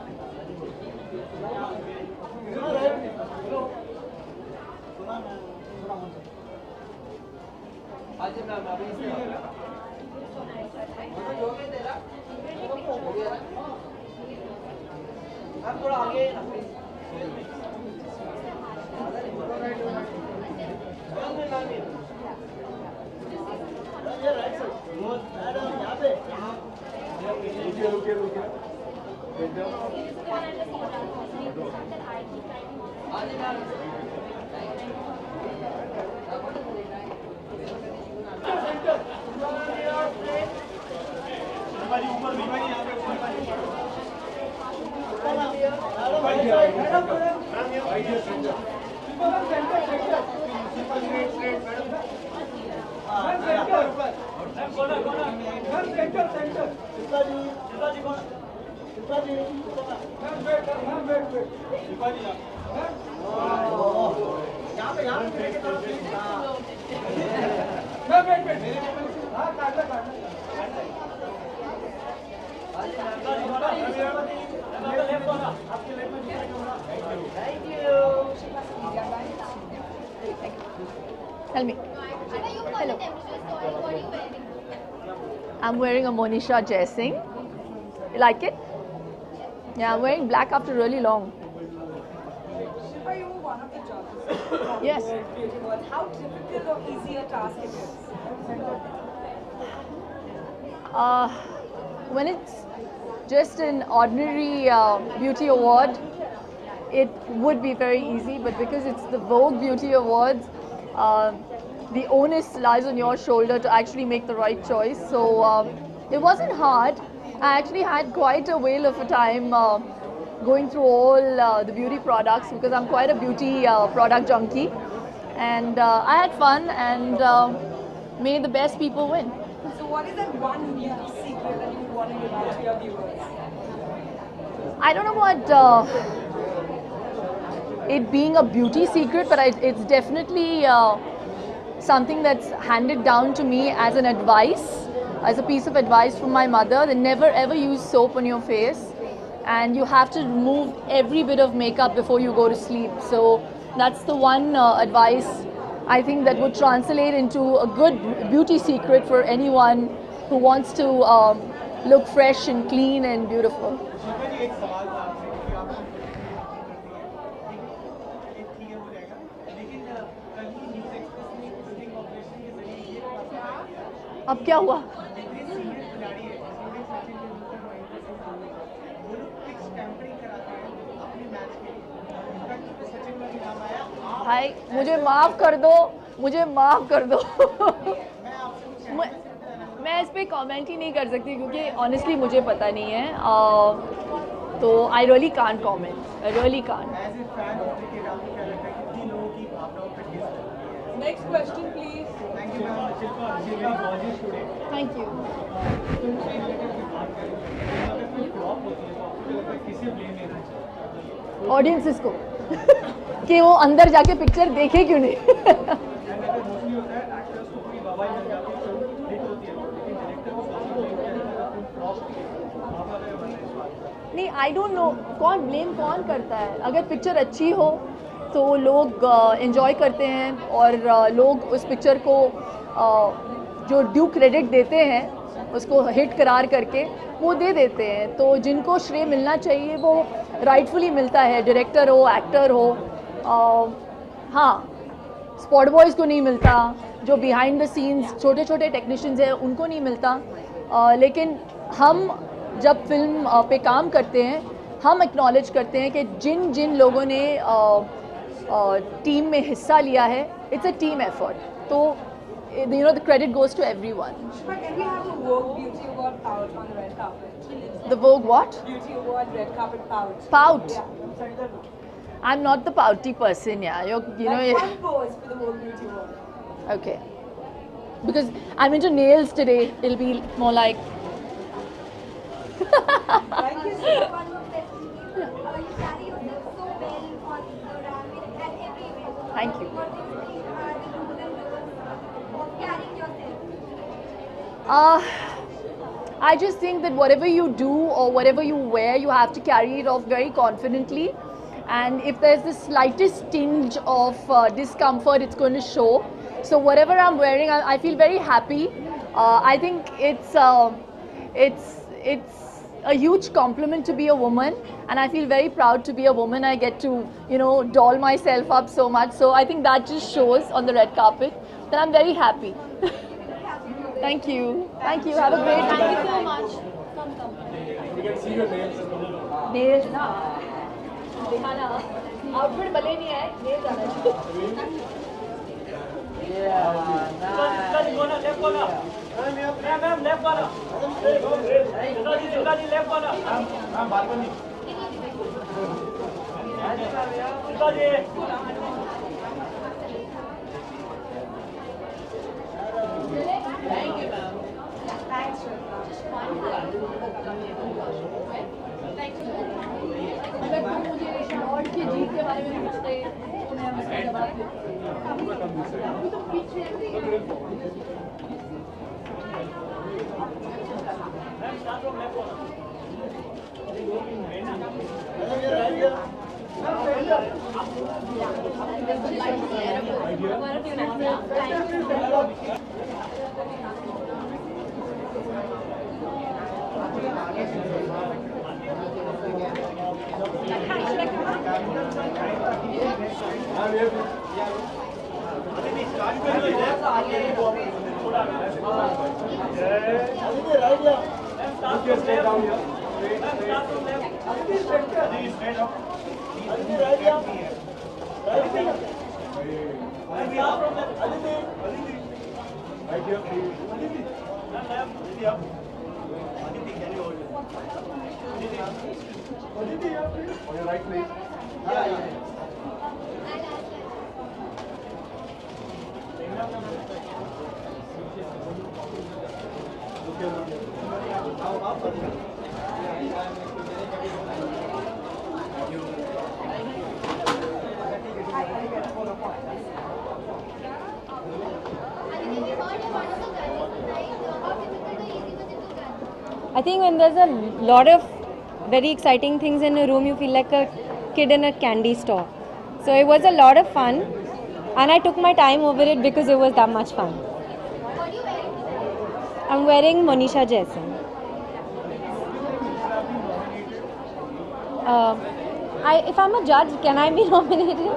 थोड़ा आगे Tell me. Hello. I'm wearing a Monisha Jaising. You like it? Yeah, I'm wearing black after really long. Shifa, you were one of the judges. Yes. How difficult or easy a task it is? When it's just an ordinary beauty award, it would be very easy, but because it's the Vogue Beauty Awards, the onus lies on your shoulder to actually make the right choice. So it wasn't hard. I actually had quite a whale of a time going through all the beauty products because I'm quite a beauty product junkie. And I had fun and made the best people win. So what is that one beauty secret that you want to give out to your viewers? I don't know about it being a beauty secret, but it's definitely something that's handed down to me as an advice, as a piece of advice from my mother. That never ever use soap on your face, and you have to remove every bit of makeup before you go to sleep. So that's the one advice I think that would translate into a good beauty secret for anyone who wants to look fresh and clean and beautiful. अब क्या हुआ? भाई मुझे माफ़ कर दो, मुझे माफ़ कर दो। मैं इस पे कमेंट ही नहीं कर सकती क्योंकि ऑनेस्टली मुझे पता नहीं है, तो I really can't comment, I really can't. Next question, please. Thank you, ma'am. Shilpa, you're very gorgeous today. Thank you. Audiences को कि वो अंदर जाके पिक्चर देखे क्यों नहीं। नहीं, आई डोंट नो कौन ब्लेम कौन करता है। अगर पिक्चर अच्छी हो तो लोग एंजॉय करते हैं और लोग उस पिक्चर को जो ड्यू क्रेडिट देते हैं उसको हिट करार करके वो दे देते हैं। तो जिनको श्रेय मिलना चाहिए वो राइटफुली मिलता है, डायरेक्टर हो, एक्टर हो। हाँ, स्पॉट बॉयज़ को नहीं मिलता, जो बिहाइंड द सीन्स छोटे छोटे टेक्नीशियंस हैं उनको नहीं मिलता। लेकिन हम जब फिल्म पे काम करते हैं हम एक्नॉलेज करते हैं कि जिन जिन लोगों ने टीम में हिस्सा लिया है, इट्स अ टीम एफर्ट। तो you know, the credit goes to everyone. But can we have a Vogue Beauty Award pout on the red carpet? The Vogue what? Beauty Award red carpet pout. Pout. Yeah. I'm not the pouty person, yeah. You know, Like one pose for the Vogue Beauty Award. okay. Because I'm into nails today, it'll be more like. Thank you so much. One more question, please. You carry yourself so well on Instagram and everywhere. Thank you. What do you think are the do's and don'ts of carrying yourself? I just think that whatever you do or whatever you wear, you have to carry it off very confidently. And if there's the slightest tinge of discomfort, it's going to show. So whatever I'm wearing, I feel very happy. I think it's a huge compliment to be a woman, and I feel very proud to be a woman. I get to, you know, doll myself up so much. So I think that just shows on the red carpet that I'm very happy. Thank you. Thank you. Have a great day. Thank you so much. Come. We can see your nails. Nails na. दिखाना. Outfit भले नहीं है. Nails आना चाहिए. Left corner. Ma'am, left corner. Sudaji, left corner. Ma'am, balcony. Sudaji. Thank you, ma'am. Thanks, अगर तुम मुझे short की जीत के बारे में पूछते तो मैं उसका जवाब देती। अभी तो पीछे On your right, please. I think when there's a lot of very exciting things in a room, you feel like a kid in a candy store. So it was a lot of fun, and I took my time over it because it was that much fun. What are you wearing? I'm wearing Monisha Jason. If I'm a judge, can I be nominated?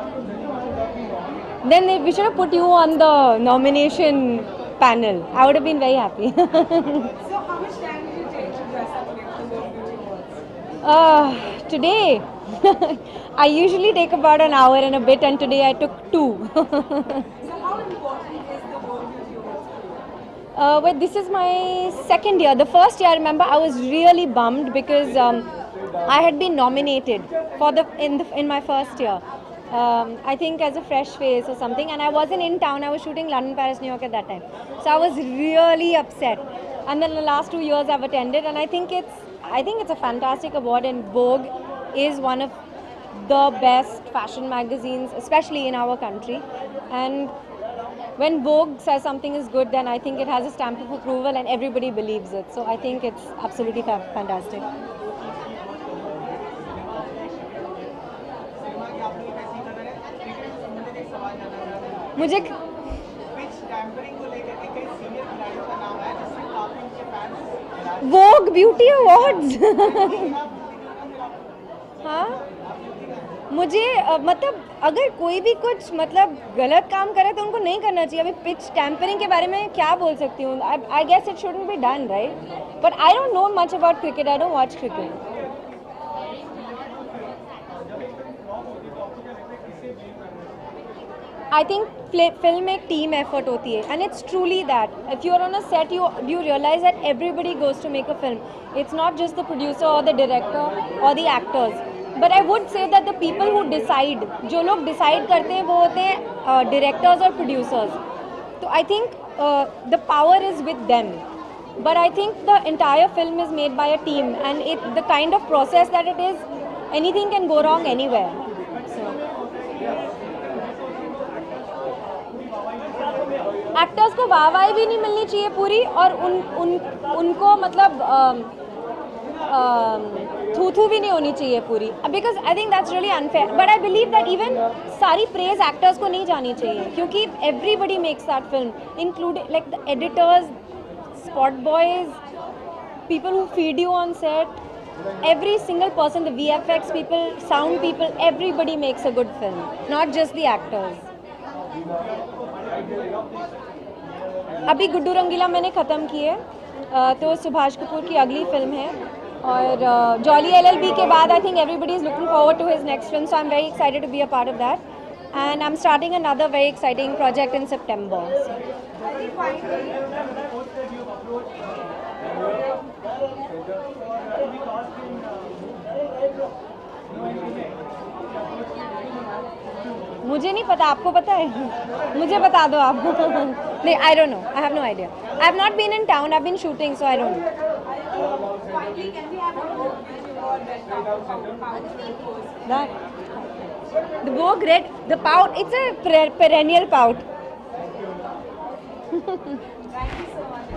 Then we should have put you on the nomination panel. I would have been very happy. So how much time did it take to dress up for the Vogue Beauty Awards? Today, I usually take about an hour and a bit, and today I took 2. So how important is the Vogue Beauty Awards for you? Well, this is my second year. The first year, I remember, I was really bummed because I had been nominated for in my first year. I think as a fresh face or something, and I wasn't in town. I was shooting London, Paris, New York at that time. So I was really upset. And then the last 2 years I've attended, and I think it's a fantastic award, and Vogue is one of the best fashion magazines, especially in our country. And when Vogue says something is good, then I think it has a stamp of approval and everybody believes it. So I think it's absolutely fantastic. मुझे Vogue Beauty Awards हाँ मुझे मतलब अगर कोई भी कुछ मतलब गलत काम करे तो उनको नहीं करना चाहिए. अभी पिच टैम्परिंग के बारे में क्या बोल सकती हूँ. I guess it shouldn't be done, right? But I don't know much about cricket. I don't watch cricket. I think film एक team effort होती है, and it's truly that. If you are on a set, you realize that everybody goes to make a film. It's not just the producer or the director or the actors. But I would say that the people who decide, जो लोग decide करते हैं वो होते हैं directors और producers. So I think the power is with them. But I think the entire film is made by a team, and the kind of process that it is, anything can go wrong anywhere. So actors को वाहवाही भी नहीं मिलनी चाहिए पूरी, और उनको मतलब थू भी नहीं होनी चाहिए पूरी, because I think that's really unfair. But I believe that even सारी प्रेज एक्टर्स को नहीं जानी चाहिए, क्योंकि everybody makes that film, including like the editors, spot boys, people who feed you on set, every single person, the VFX people, sound people, everybody makes a good film, not just the actors. अभी गुड्डू रंगीला मैंने ख़त्म की है, तो सुभाष कपूर की अगली film है, और जॉली LLB के बाद I think everybody is looking forward to his next film, so I am very excited to be a part of that, and I'm starting another very exciting project in September. मुझे नहीं पता, आपको पता है? मुझे बता दो आप. नहीं, I don't know. I have no idea. I have not been in town. I've been shooting, so I don't know. Finally, can we have a overview or That. The Vogue Red, the pout, it's a perennial pout. Thank you so much.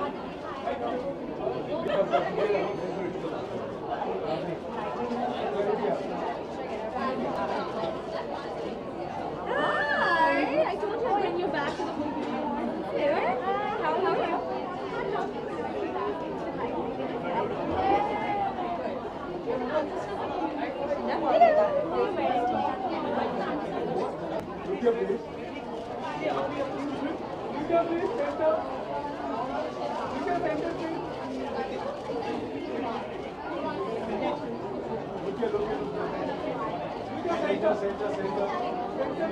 Hi, I told you I'd bring you back to the movie. How are you? Center.